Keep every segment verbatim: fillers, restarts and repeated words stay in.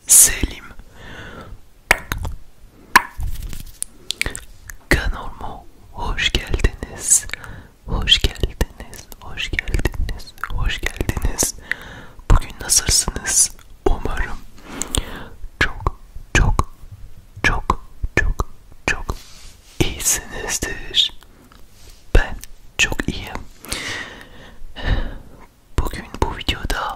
Selim. Kanalıma hoş geldiniz. Hoş geldiniz. Hoş geldiniz. Hoş geldiniz. Bugün nasılsınız? Umarım çok çok çok çok çok iyisinizdir. Ben çok iyiyim. Bugün bu videoda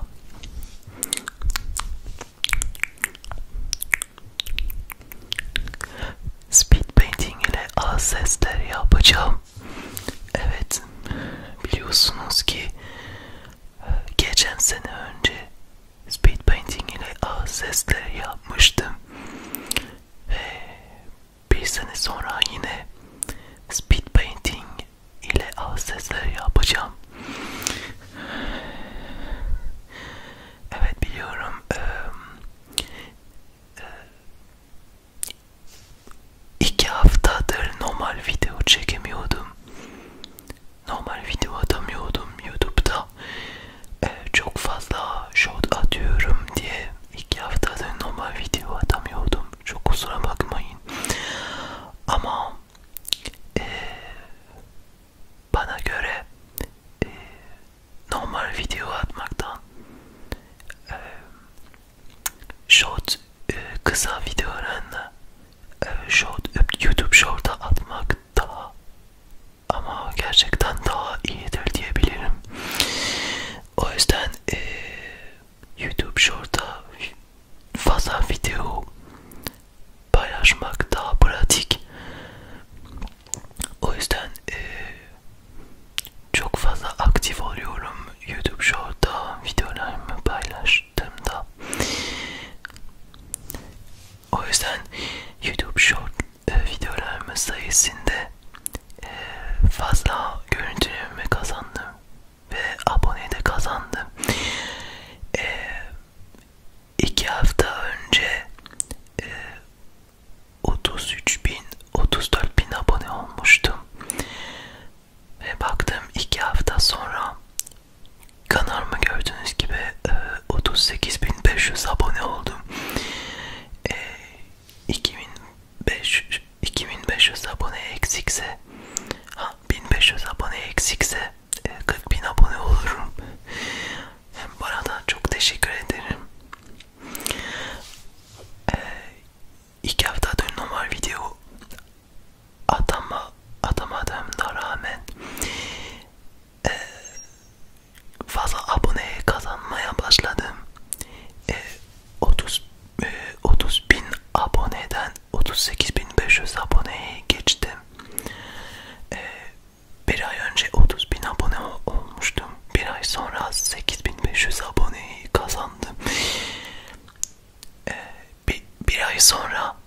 speed painting ile ağız sesleri yapacağım. Evet, biliyorsunuz ki geçen sene önce speed painting ile ağız sesleri yapmıştım ve bir sene sonra yine speed painting ile ağız sesleri yapacağım. Evet, biliyorum. Ee, iki haftadır normal video çekemiyordum. Normal video atamıyordum YouTube'da. Ee, çok fazla short atıyorum diye iki haftadır normal video atamıyordum. Çok kusura bakmayın. Ama e, bana göre e, normal video atmaktan e, short e, kısa videolarını e, short YouTube short'a atmak daha ama gerçekten daha iyidir diyebilirim. O yüzden e, YouTube short'a fazla video paylaşmak daha pratik. O yüzden e, çok fazla aktif oluyorum YouTube short'ta videolarımı paylaştığımda. O yüzden YouTube short e, videolarımın sayesinde e, fazla görüntülerimi kazandım ve abone de kazandım. E, iki hafta önce e, otuz üç bin otuz dört bin abone olmuştum ve baktım iki hafta sonra kanalımı gördüğünüz gibi e, otuz sekiz bin beş yüz abone oldum. E, iki bin beş yüz abone eksikse, ha, bin beş yüz abone eksikse e, kırk bin abone olurum. Hem bu arada çok teşekkür ederim. E, iki haftadır normal video atama, atamadığımda rağmen e, fazla abone kazanmaya başladım. E, otuz e, otuz bin aboneden otuz sekiz bin beş yüz aboneye geçtim. E, bir ay önce otuz bin abone olmuştum. Bir ay sonra sekiz bin beş yüz aboneyi kazandım. E, bir, bir ay sonra